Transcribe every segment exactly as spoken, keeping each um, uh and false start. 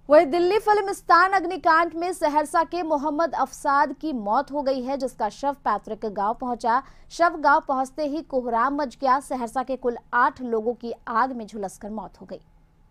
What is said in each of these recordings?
वहीं दिल्ली फिल्मिस्तान अग्निकांड में सहरसा के मोहम्मद अफसाद की मौत हो गई है, जिसका शव पैतृक गांव पहुंचा। शव गांव पहुंचते ही कोहराम मच गया। सहरसा के कुल आठ लोगों की आग में झुलसकर मौत हो गई।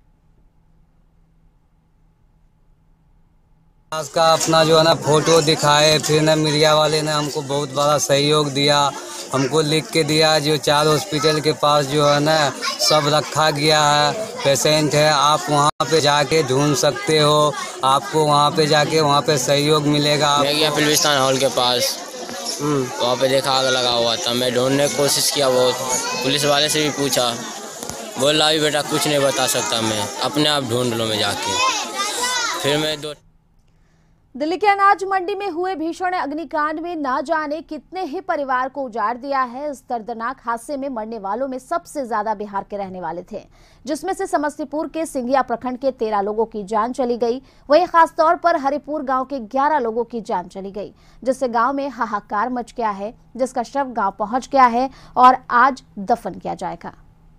उसका अपना जो है ना फोटो दिखाए, फिर ना मीडिया वाले ने हमको बहुत बड़ा सहयोग दिया, हमको लिख के दिया जो चार हॉस्पिटल के पास जो है ना सब रखा गया है, पेशेंट है, आप वहाँ पे जाके ढूंढ सकते हो, आपको वहाँ पे जाके वहाँ पे सहयोग मिलेगा। मैं गया फिल्मिस्तान हॉल के पास, वहाँ पे देखा आग लगा हुआ था। मैं ढूंढने की कोशिश किया, बहुत पुलिस वाले से भी पूछा, बोला अभी बेटा कुछ नहीं बता सकता, मैं अपने आप ढूंढ लो मैं जाके। फिर मैं दो दिल्ली के अनाज मंडी में हुए भीषण अग्निकांड में ना जाने कितने ही परिवार को उजाड़ दिया है। इस दर्दनाक हादसे में मरने वालों में सबसे ज्यादा बिहार के रहने वाले थे, जिसमें से समस्तीपुर के सिंघिया प्रखंड के तेरह लोगों की जान चली गई। वहीं खासतौर पर हरिपुर गांव के ग्यारह लोगों की जान चली गई, जिससे गांव में हाहाकार मच गया है, जिसका शव गांव पहुंच गया है और आज दफन किया जाएगा।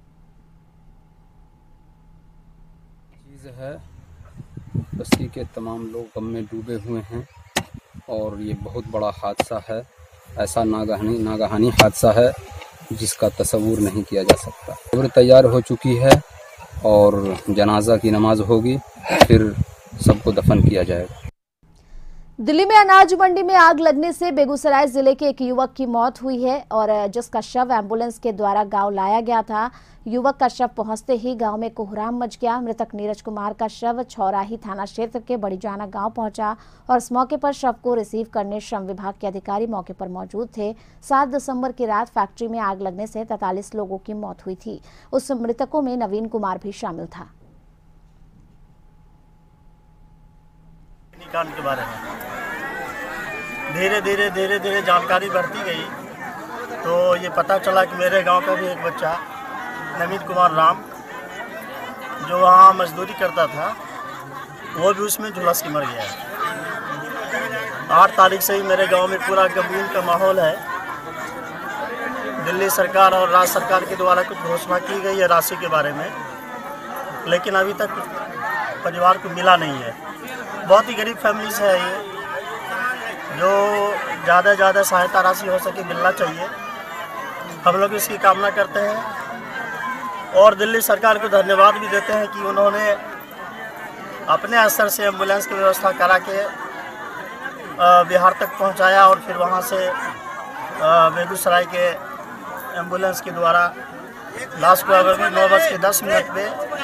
चीज है बस्ती के तमाम लोग गम में डूबे हुए हैं और ये बहुत बड़ा हादसा है। ऐसा नागहानी नागहानी हादसा है जिसका तस्वूर नहीं किया जा सकता। कब्र तैयार हो चुकी है और जनाजा की नमाज होगी, फिर सबको दफन किया जाएगा। दिल्ली में अनाज मंडी में आग लगने से बेगूसराय जिले के एक युवक की मौत हुई है और जिसका शव एम्बुलेंस के द्वारा गांव लाया गया था। युवक का शव पहुंचते ही गांव में कोहराम मच गया। मृतक नीरज कुमार का शव छौराही थाना क्षेत्र के बड़ीजाना गांव पहुंचा और इस मौके पर शव को रिसीव करने श्रम विभाग के अधिकारी मौके पर मौजूद थे। सात दिसंबर की रात फैक्ट्री में आग लगने से तैंतालीस लोगों की मौत हुई थी। उस मृतकों में नवीन कुमार भी शामिल था। के बारे में धीरे धीरे धीरे धीरे जानकारी बढ़ती गई तो ये पता चला कि मेरे गांव का भी एक बच्चा नवीन कुमार राम, जो वहाँ मजदूरी करता था, वो भी उसमें झुलस के मर गया है। आठ तारीख से ही मेरे गांव में पूरा गमगीन का माहौल है। दिल्ली सरकार और राज्य सरकार के द्वारा कुछ घोषणा की गई है राशि के बारे में, लेकिन अभी तक कुछ परिवार को मिला नहीं है। बहुत ही गरीब फैमिली से है ये, जो ज़्यादा से ज़्यादा सहायता राशि हो सके मिलना चाहिए। हम लोग इसकी कामना करते हैं और दिल्ली सरकार को धन्यवाद भी देते हैं कि उन्होंने अपने स्तर से एम्बुलेंस की व्यवस्था करा के बिहार तक पहुंचाया और फिर वहां से बेगूसराय के एम्बुलेंस के द्वारा लाश को अगर नौ बज के दस मिनट पे